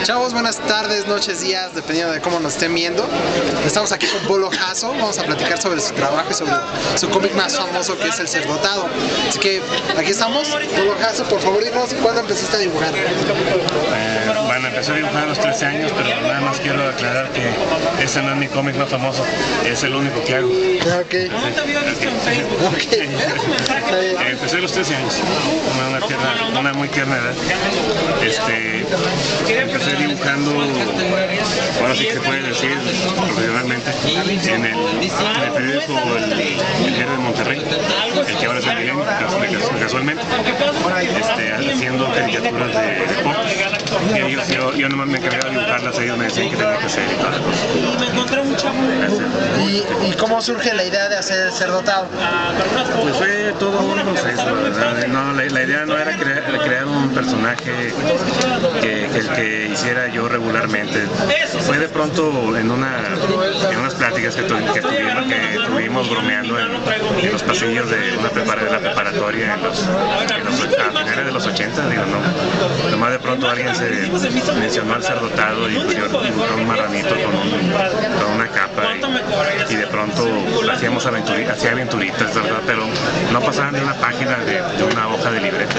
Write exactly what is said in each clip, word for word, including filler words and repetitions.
Chavos, buenas tardes, noches, días, dependiendo de cómo nos estén viendo. Estamos aquí con Polo Jasso, vamos a platicar sobre su trabajo y sobre su cómic más famoso, que es El Cerdotado. Así que aquí estamos. Polo Jasso, por favor, dinos cuándo empezaste a dibujar. Eh, bueno, empecé a dibujar a los trece años, pero nada más quiero aclarar que ese no es mi cómic más famoso, es el único que hago. Ok. Okay. Okay. eh, empecé a los trece años, una, una, tierna, una muy tierna edad. Este, empecé dibujando, ahora sí que se puede decir profesionalmente, en el, en el periódico El, el Diario de Monterrey, el que ahora es el Milenio, casualmente, este, haciendo caricaturas de deportes. Y yo, yo, yo nomás me encargaba de dibujarlas, ellos me decían que tenía que hacer y toda la cosa. ¿Y, ¿Y cómo surge la idea de hacer El Cerdotado? Pues fue todo un proceso, la verdad. No, la, la idea no era crear, crear un personaje que, que, que hiciera yo regularmente. Fue de pronto en, una, en unas pláticas que, tu, que, tuvimos, que tuvimos bromeando en, en los pasillos de una prepara, de la preparatoria en los, en los, a finales de los ochenta, digo, no. Nomás de pronto alguien se mencionó al Cerdotado y pues yo dibujé un marranito con, un, con una capa y, y de pronto hacíamos aventuri, hacía aventuritas, ¿verdad? Pero no pasaban de una página de, de una hoja de libreta.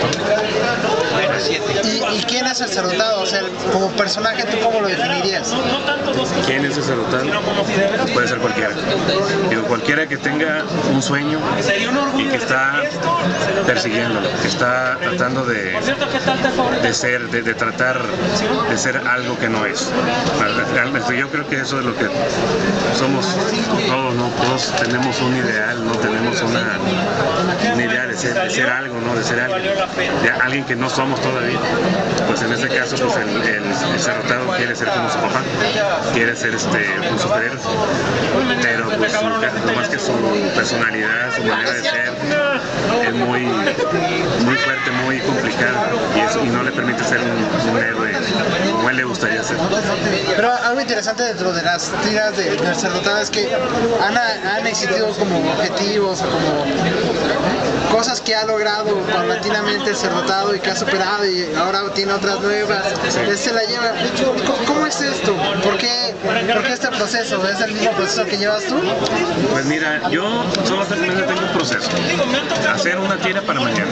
¿Y, ¿Y quién es El Cerdotado? O sea, como personaje, ¿tú cómo lo definirías? ¿Quién es El Cerdotado? Puede ser cualquiera. Digo, cualquiera que tenga un sueño y que está persiguiéndolo, que está tratando de, de ser, de, de tratar de ser algo que no es. Yo creo que eso es lo que somos todos, ¿no? Todos tenemos un ideal, no tenemos una, una idea de ser, de ser algo, ¿no? De ser alguien, de alguien que no somos todavía. Pues en este caso, pues el, el, el Cerdotado quiere ser como su papá, quiere ser este, un superhéroe, pero pues no más que su personalidad, su manera de ser es muy, muy fuerte, muy complicada y, eso, y no le permite ser un, un héroe como él le gustaría ser. Pero algo interesante dentro de las tiras de, del Cerdotado es que han, han existido como objetivos o como cosas que ha logrado paulatinamente El Cerdotado y que ha superado y ahora tiene otras nuevas. Sí. Él se la lleva. ¿Cómo, ¿Cómo es esto? ¿Por qué, ¿Por qué este proceso? ¿Es el mismo proceso que llevas tú? Pues mira, yo solamente tengo un proceso. Hacer una tira para mañana.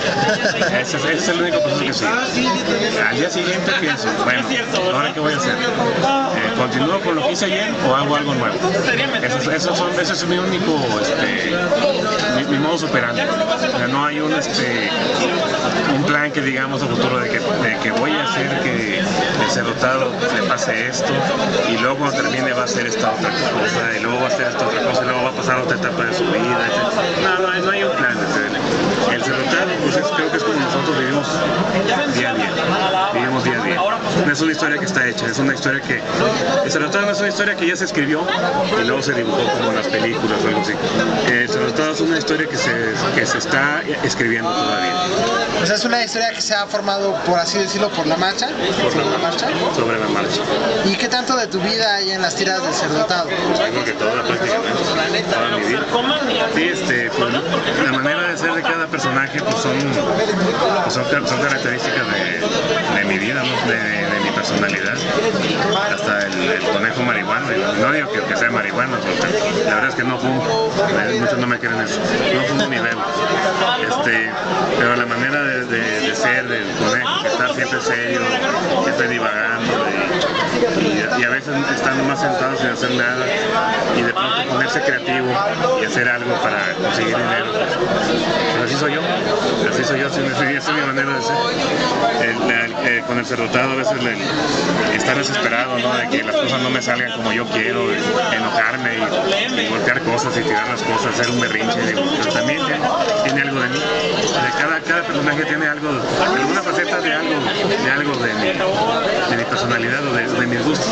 Ese, ese es el único proceso que sigo. Al día siguiente pienso, bueno, ¿ahora qué voy a hacer? Eh, ¿Continúo con lo que hice ayer o hago algo nuevo? Ese, eso son, ese es mi único, este, mi, mi modo superando. O sea, no hay un, este, un plan que digamos a futuro de que, de que voy a hacer que El Cerdotado le pase esto y luego cuando termine va a hacer esta otra cosa y luego va a hacer esta otra cosa y luego va a pasar a otra etapa de su vida. No, no, no hay un plan. El Cerdotado, pues es, creo que es como nosotros vivimos día a día. Vivimos día a día. No es una historia que está hecha, es una historia que... El Cerdotado no es una historia que ya se escribió y luego se dibujó como en las películas o algo así. El Cerdotado es una historia que se, que se está escribiendo todavía. O sea, es una historia que se ha formado, por así decirlo, por la marcha. Por la, la marcha. Sobre la marcha. ¿Y qué tanto de tu vida hay en las tiras del Cerdotado? Yo creo que toda, prácticamente, toda mi vida. Sí, este, pues, la manera de ser de cada personaje pues son, pues son, son características de, de mi vida, ¿no? de, de mi personalidad. Hasta el, el conejo marihuano, no digo que, que sea marihuano, porque la verdad es que no fumo, muchos no me quieren eso, no fumo ni bebo. Este, pero la manera de, de, de ser del conejo, que está siempre serio, siempre divagando y, y, y a veces estando más sentados sin hacer nada y de pronto ponerse creativo y hacer algo para conseguir dinero. Pero así soy yo, así soy yo, así, esa es mi manera de ser. El, el, el, con El Cerdotado a veces el, estar desesperado, ¿no? De que las cosas no me salgan como yo quiero, enojarme y, y voltear cosas y tirar las cosas, hacer un berrinche, digo, pero también tiene, tiene algo de mí. De cada, cada personaje tiene algo, alguna faceta de algo, de algo de mi, de mi personalidad o de, de mis gustos.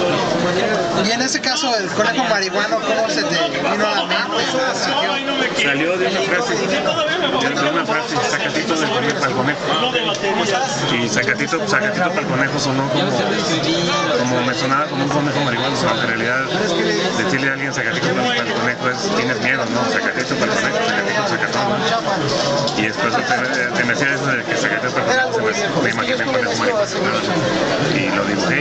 Y en ese caso, el conejo marihuano, ¿cómo se te vino a la mente? Salió de una frase, de una frase, Zacatito del conejo al conejo. Y Zacatito, Zacatito para el conejo sonó como, como me sonaba como un conejo marihuano, aunque en realidad decirle a alguien Zacatito para el conejo es, tienes miedo, ¿no? Zacatito para el conejo, Zacatito, Zacatón, ¿no? Y después te, te me decía eso de que Zacatito para el conejo, me imaginé un conejo marihuano, y lo dibujé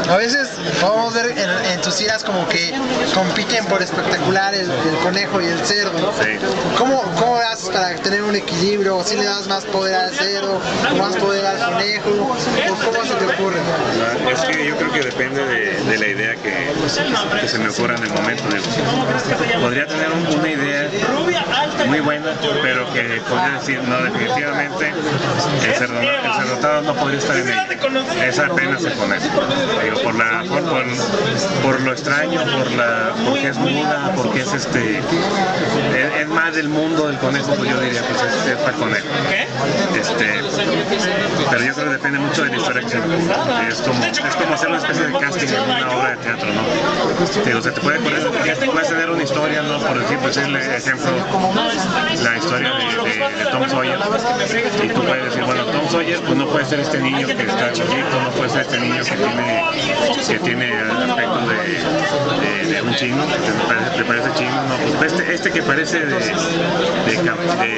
A veces podemos ver en, en tus tiras como que compiten por espectacular el, el conejo y el cerdo. Sí. ¿Cómo, ¿Cómo haces para tener un equilibrio? ¿Si le das más poder al cerdo o más poder al conejo? ¿O cómo se te ocurre? Es que yo creo que depende de, de la idea que, que se me ocurra en el momento. Podría tener un, una idea muy buena, pero que podría decir, no, definitivamente el, cerdo, el cerdotado no podría estar en ella. Esa apenas se pone. Digo, por, la, por, por, por lo extraño, por la, porque es muda, porque es este es, es más del mundo del conejo, pues yo diría, pues es, es para conejo. Este, pero yo creo que depende mucho de la historia que se me ocurra. Es como, es como hacer una especie de casting en una obra de teatro, ¿no? Digo, se te puede poner, puedes tener una historia, ¿no? Por decir, pues el ejemplo, la historia de, de, de Tom Sawyer, y tú puedes decir, bueno, Tom Sawyer pues no puede ser este niño que está chiquito, no puede ser este niño que tiene que tiene aspecto de, de, de un chino, que te parece, te parece chino, no, pues este, este que parece de, de, de,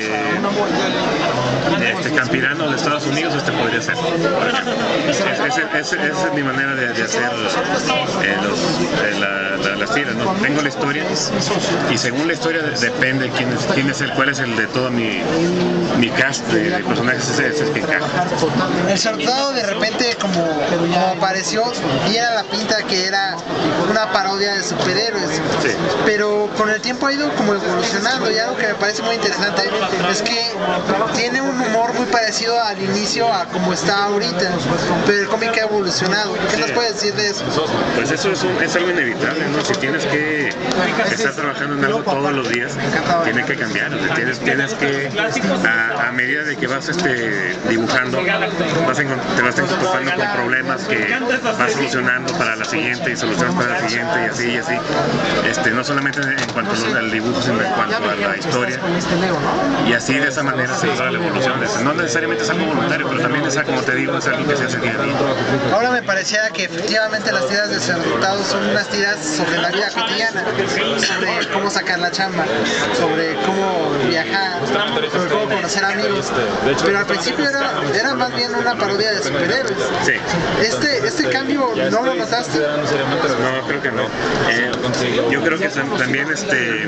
de este campirano de Estados Unidos, este podría ser, por ejemplo. Esa es, es, es, es mi manera de, de hacer eh, los, eh, la, la, las tiras, ¿no? Tengo la historia y según la historia depende quién es, quién es el, cuál es el de todo mi, mi cast de, de personajes, ese es el que encaja. El Cerdotado de repente como, como apareció, diera la pinta que era una parodia de superhéroes, sí. Pero con el tiempo ha ido como evolucionando, y algo que me parece muy interesante es que tiene un humor muy parecido al inicio a como está ahorita, pero el cómic ha evolucionado. ¿Qué sí. nos puedes decir de eso? Pues eso es, un, es algo inevitable, ¿no? Si tienes que estar trabajando en algo todos los días, tienes que cambiar, o sea, tienes, tienes que, a, a medida de que vas este, dibujando, vas en, te vas topando con problemas que vas solucionando para la siguiente y solucionas para la siguiente y así y así. Este, no solamente en cuanto al dibujo, sino en cuanto a la historia. Y así de esa manera se logra la evolución. No necesariamente es algo voluntario, pero también es, como te digo, es algo que se hace día a día. Ahora me pareciera que efectivamente las tiras de Cerdotado son unas tiras sobre la vida cotidiana, sobre cómo sacar la chamba, sobre cómo viajar, sobre cómo conocer amigos. Pero al principio era, era más bien una parodia de superhéroes. Sí. Este, este cambio, ¿no lo notaste? No, creo que no. Eh, yo creo que también, este,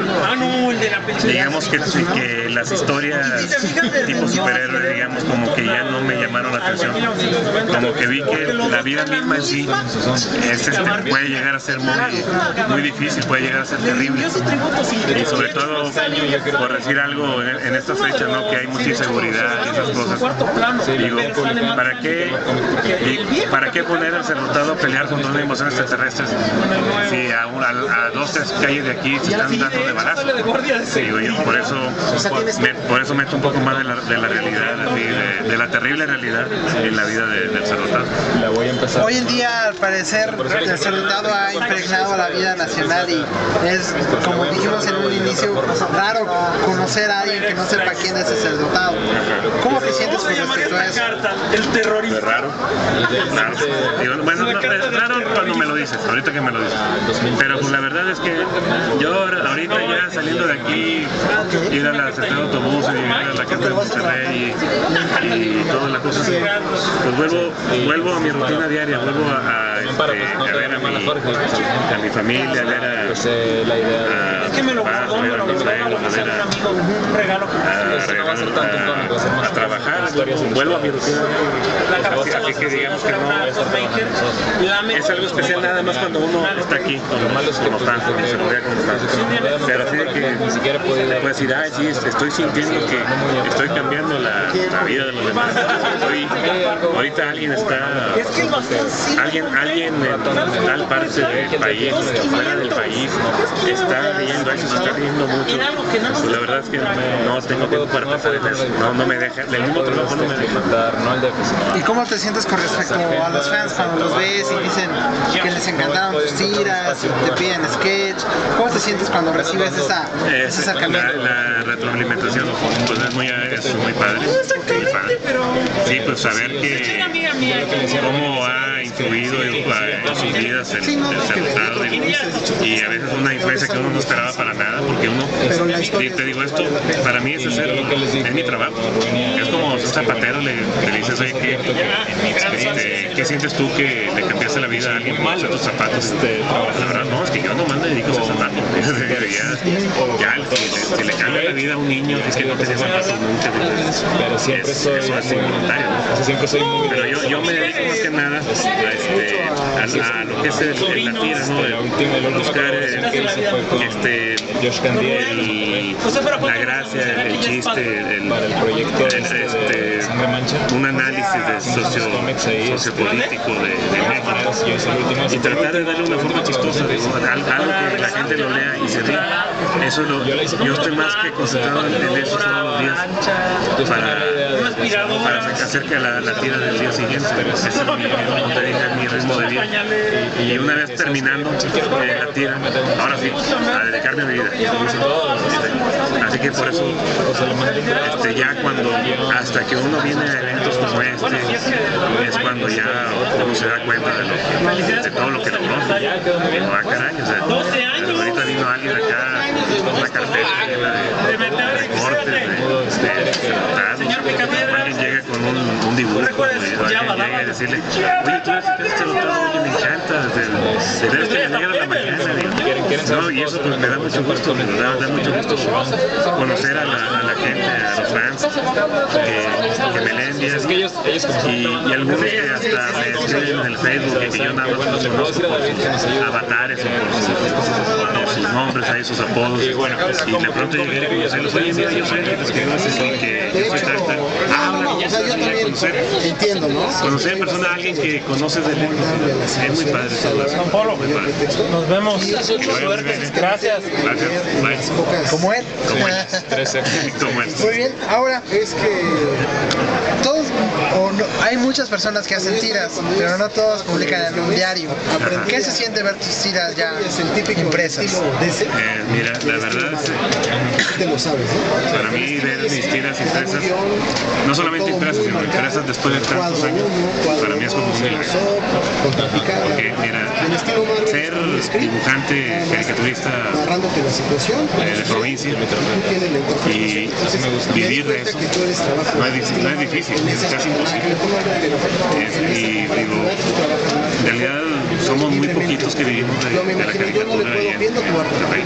digamos que, que las historias tipo superhéroe, digamos, como que ya no me llamaron la atención. Como que vi que la vida misma en sí es, este, puede llegar a ser muy, muy difícil, puede llegar a ser terrible. Y sobre todo, por decir algo en, en esta fecha, ¿no? Que hay mucha inseguridad y esas cosas. Digo, ¿para qué, ¿para qué poner al Cerdotado a pelear contra una invasión extraterrestre si a, a, a dos, tres calles de aquí se están dando de balazo? Digo yo, por eso, me, por eso meto un poco más de la, de la realidad, así, de, de la terrible realidad en la vida de, del Cerdotado. Hoy en día, al parecer, el Cerdotado ha impregnado la vida nacional y es, como dijimos en un inicio, raro conocer a alguien que no sepa quién es el Cerdotado. ¿Cómo te sientes con respecto a eso? Es raro, raro. Digo, bueno, no, es raro cuando me lo dices, ahorita que me lo dices. Pero pues la verdad es que yo ahorita ya saliendo de aquí, ir a la estación de autobús y llegar a la casa de Monterrey y, y todas las cosas, pues vuelvo, vuelvo a mi rutina diaria, vuelvo a, a, este, a ver a mi, a mi familia, a ver a, a, a, a, a ver a mis suegros, a ver a, a, a, a trabajar, vuelvo a mi rutina diaria. Así, así que digamos que no es algo especial nada más cuando uno está aquí, como está, con seguridad como está. Pero así de que puedes decir, ay, sí, estoy sintiendo que estoy cambiando la, la vida de los demás. Estoy, ahorita alguien está, alguien, alguien en tal parte del país, fuera del país, está leyendo eso, se está leyendo mucho. Pues la verdad es que no tengo tiempo para pensar en eso. No, no me deja, el mismo trabajo no me deja. ¿Y cómo te sientes con respecto a los fans cuando los ves y dicen que les encantaron tus tiras, te piden sketch? ¿Cómo te sientes cuando recibes esa, ese acercamiento? La, la retroalimentación pues es muy, es muy padre, muy padre. Sí, pues saber que cómo ha influido en su vida vidas el, el Cerrotado y, y a veces una influencia que uno no esperaba para nada, porque uno, y te digo esto, para mí es hacer, es mi trabajo. Es como un zapatero, le, le dices, oye, ¿qué, este, ¿qué sientes tú que le cambiaste la vida a alguien por hacer tus zapatos? La verdad, no, es que yo nomás me dedico a hacer zapatos. ya, ya si, le, si le cambia la vida a un niño, es que no tenía zapatos nunca. Pero siempre soy, eso es involuntario, ¿no? Siempre soy muy, pero yo, yo me dedico más que nada a, este, a, a lo que es el, el, la tira, ¿no? El buscar el, este, el, la gracia, el chiste, el, el, este, un análisis de socio, sociopolítico de, de México y tratar de darle una forma chistosa, ¿no? Algo que la gente lo lea y se ría. Eso lo, yo estoy más que concentrado en eso todos los días para, para hacer que la, la tira del día siguiente. Ese es mi, como te dije, mi ritmo de vida. Y una vez terminando eh, la tira, ahora sí, a dedicarme a mi vida. Así que por eso, este, ya cuando, hasta que uno viene a eventos como este, es cuando ya uno se da cuenta de, lo, de todo lo que logró. Y no, ah, caray, o sea, ahorita vino alguien acá con una carpeta llena de recortes, de, de tratados. Alguien llega con un, un dibujo, alguien llega y decirle, oye, tú eres este doctor, oye, me encanta, de veras que me alegra la mañana. No, y eso pues me da mucho gusto, me da, da mucho gusto conocer a la, a la gente, a los fans que, que me leen días y, y algunos que hasta me escriben en el Facebook y que yo nada más los conozco por sus avatares o por sus, por sus nombres, ahí sus apodos, y bueno, y de pronto llegué a conocerlos, oye, mira, yo soy el que te escribo así, que yo soy tal, tal. Ah, bueno, o sea, yo también conocer, entiendo, ¿no? Conocer en persona a alguien que conoces de lejos, es muy padre todo eso. Juan Pablo, nos vemos. Suerte. Gracias. Gracias. Bye. Como él. Como él. Como él. Muy bien, ahora es que todos, o no, hay muchas personas que hacen tiras, pero no todos publican en un diario. Ajá. ¿Qué se siente ver tus tiras ya impresas? Eh, mira, la verdad es, para mí ver mis tiras impresas, no solamente impresas, sino impresas después de tantos años, para mí es como un milagro. Porque mira, ser dibujante, caricaturista eh, de provincia y vivir de eso no es, no es difícil, es casi imposible. Es, y digo, en realidad somos muy poquitos que vivimos de, de la caricatura y en, en Monterrey.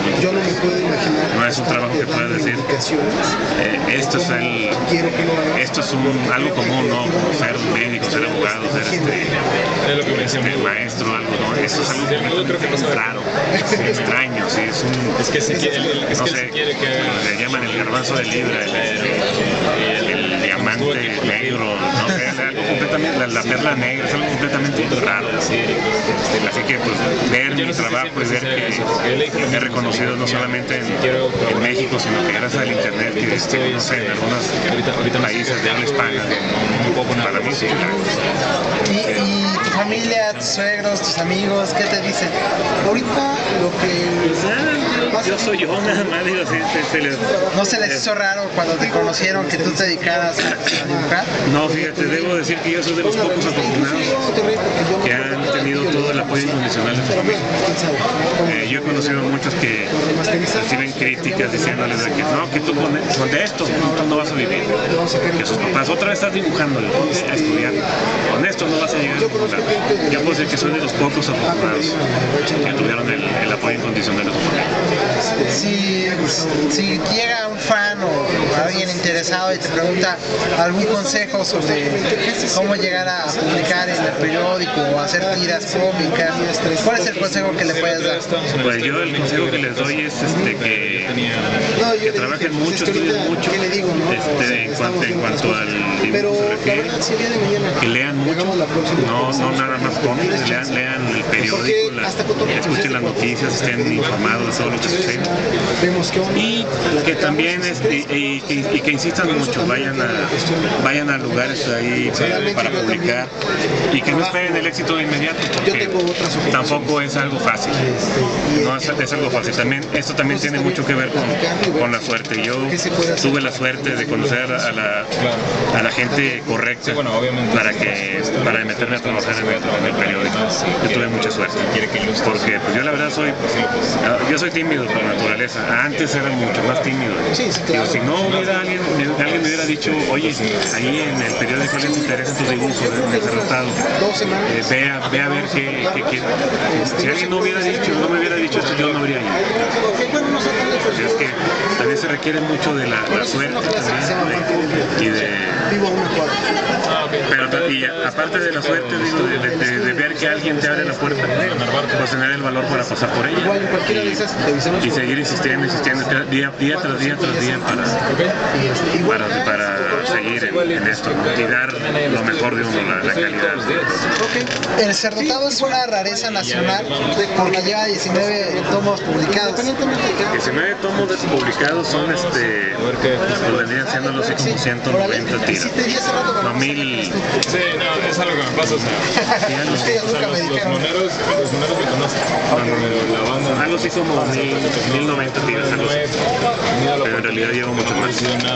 No es un trabajo que puedas decir, eh, esto es el, esto es un, algo común, ¿no? Como ser médico, ser abogado, ser este, este maestro, algo, ¿no? Eso es algo completamente raro, es extraño, sí, es un, es que se quiere, el, es no que sé, se quiere que le llaman el garbanzo de libra, el, el, el, el diamante negro, no sé, es algo completamente, la, la perla negra, es algo completamente raro. Así que pues ver mi trabajo y ver que he reconocido no solamente en, en México, sino que gracias al internet que este, no sé, en algunos países de habla hispana, para mí sí. ¿Y, y tu familia, tus suegros, tus amigos, qué te dicen? Ahorita lo que... Pues, yo soy yo, nada más digo, sí, se, se les... ¿No se les hizo raro cuando te conocieron que tú te dedicaras a dibujar? No, fíjate, debo decir que yo soy de los pocos afortunados que han tenido todo el apoyo incondicional de su familia. Eh, yo he conocido muchos que reciben críticas diciéndoles de que no, que tú con, con esto tú no vas a vivir, que sus papás otra vez estás dibujando, ponte a estudiar, con esto no vas a llegar a ningún lado. Yo puedo decir que soy de los pocos afortunados que tuvieron el, el apoyo incondicional de su familia. Si, si llega un fan o alguien interesado y te pregunta algún consejo sobre cómo llegar a publicar en el periódico o hacer tiras cómicas, ¿cuál es el consejo que le puedes dar? Pues yo el consejo que les doy es este, que, que trabajen mucho, estudien mucho, este, en, cuanto, en cuanto al dibujo se refiere, que lean mucho, no, no nada más cómics, lean, lean el periódico, la, escuchen las noticias, estén informados de todo lo que sucede. Y que también este, y, y, y que insistan mucho, vayan a, vayan a lugares ahí para, para publicar y que no esperen el éxito de inmediato, porque tampoco es algo fácil. no es, es algo fácil. También, esto también tiene mucho que ver con, con la suerte. Yo tuve la suerte de conocer a la, a la gente correcta para, que, para meterme a trabajar en el, en el periódico. Yo tuve mucha suerte, porque pues, yo la verdad soy, yo soy tímido por naturaleza. Antes era mucho más tímido. Digo, si no hubiera alguien, alguien me hubiera dicho, oye, ahí en el periódico les interesa tu dibujo de Encerrotado, eh, ve, a, ve a ver qué, qué, qué. Si alguien no hubiera dicho, no me hubiera dicho esto, yo no habría ido. Pues es que también se requiere mucho de la, la suerte también, y de, pero y aparte de la suerte, digo, de, de, de, de ver que alguien te abre la puerta, pues tener el valor para pasar por ella y, y seguir insistiendo, insistiendo día, día tras día tras día para, para, para seguir en, en esto, ¿no? Y dar lo mejor de uno, la, la calidad. El Encerrotado es una rareza nacional porque lleva diecinueve tomos publicados. diecinueve tomos publicados son, este, pues vendrían siendo los como ciento noventa tiras. No, mil. Sí, no, es algo que me pasa, o sea, sí, algo, o sea los, los moneros, los moneros me conocen, no, no, pero la banda... Algo así como mil noventa tiras, algo así. Pero en realidad llevo mucho más.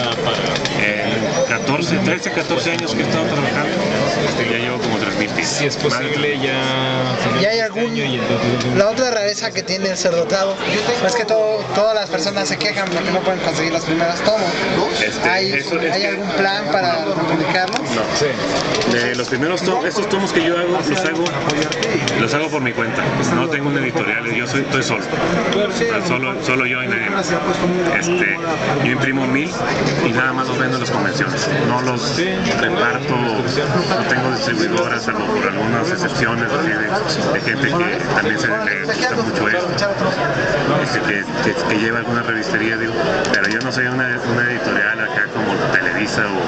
Eh, catorce, trece, catorce años que he estado trabajando, este, ya llevo como tres mil tiras. Si es posible, ya... ¿Y hay algún... La otra rareza que tiene el Encerrotado es que todo, todas las personas se quejan porque no pueden conseguir los primeros tomos. Este, ¿Hay, eso, ¿hay este, algún plan para publicarlos? No. Sí. De los primeros tomos, estos tomos que yo hago, los hago, los hago por mi cuenta. No tengo un editorial, yo soy, estoy solo. Solo, solo yo y nadie más. Este, yo imprimo mil y nada más los vendo en las convenciones. No los reparto, no tengo distribuidoras, salvo por algunas excepciones de, de gente que también se le gusta mucho esto, este, que, que, que lleva alguna revistería, digo, pero yo no soy una, una editorial acá como Televisa o,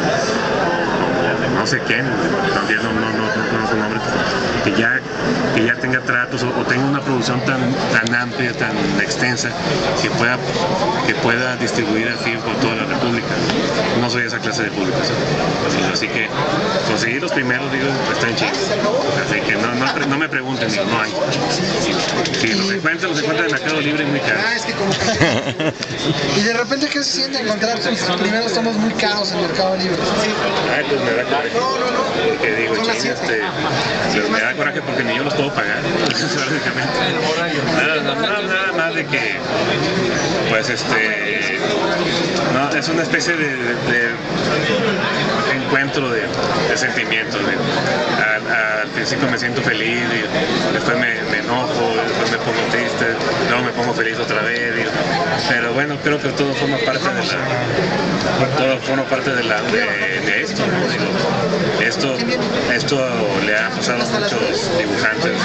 o no sé quién, también no, no, no, no conozco nombre, que ya, que ya tenga tratos o, o tenga una producción tan, tan amplia, tan extensa, que pueda, que pueda distribuir así por toda la República. No soy esa clase de publicación. Así que conseguir los primeros, digo, está en chicos. Así que no, no, no me pregunten, digo, no hay. Si los encuentran, los encuentran en Mercado Libre muy caros. Ah, es que como que... Y de repente, ¿qué se siente encontrar tus primeros tomos muy caros en Mercado Libre? Ay, pues me da coraje. Porque digo, ching, este, pues me da coraje porque ni yo los puedo pagar, básicamente. Nada, nada, nada más de que, pues, este, no, es una especie de, de, de encuentro de, de sentimientos. De, al, al principio me siento feliz, y después me, me enojo, después me pongo triste, luego me pongo feliz otra vez. Y, pero bueno, creo que todo forma parte de la, todo forma parte de, la, de, de esto, ¿no? Digo, esto, esto le ha pasado a muchos dibujantes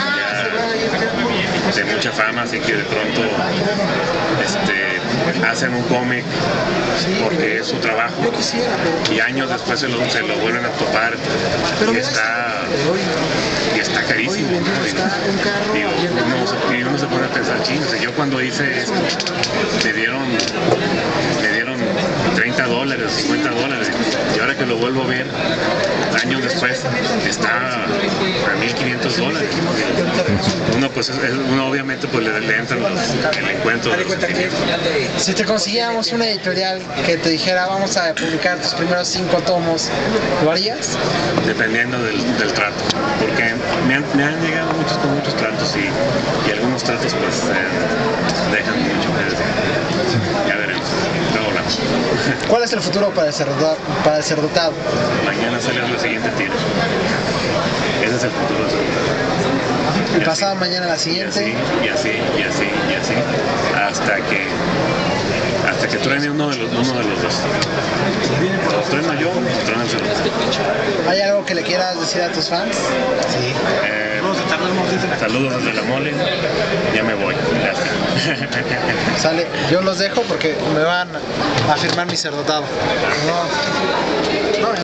ya de mucha fama, así que de pronto este, hacen un cómic porque es su trabajo y años después se lo, se lo vuelven a topar y está, y está carísimo, ¿no? Digo, digo, uno, y uno se pone a pensar, ching, o sea, yo cuando hice esto me dieron, me dieron treinta dólares, cincuenta dólares, y ahora que lo vuelvo a ver años después está a mil quinientos dólares. Uno pues uno obviamente pues le, le entran los, el encuentro de los sentimientos. Si te consiguiéramos una editorial que te dijera vamos a publicar tus primeros cinco tomos, ¿lo harías? Dependiendo del, del trato, porque me han, me han llegado muchos con muchos tratos y, y algunos tratos pues eh, dejan mucho que decir. Ya veremos. Luego hablamos. ¿Cuál es el futuro para el Encerrotado? Para el Encerrotado? Mañana sale la siguiente tira. Ese es el futuro del Encerrotado. Y pasado mañana la siguiente. Y así, y así, y así, hasta que hasta que truene uno de los, uno de los dos. O trueno yo, o trueno el Encerrotado. ¿Hay algo que le quieras decir a tus fans? Sí. Eh, saludos desde la mole. Ya me voy. Gracias. Sale, yo los dejo porque me van a firmar mi Encerrotado. No.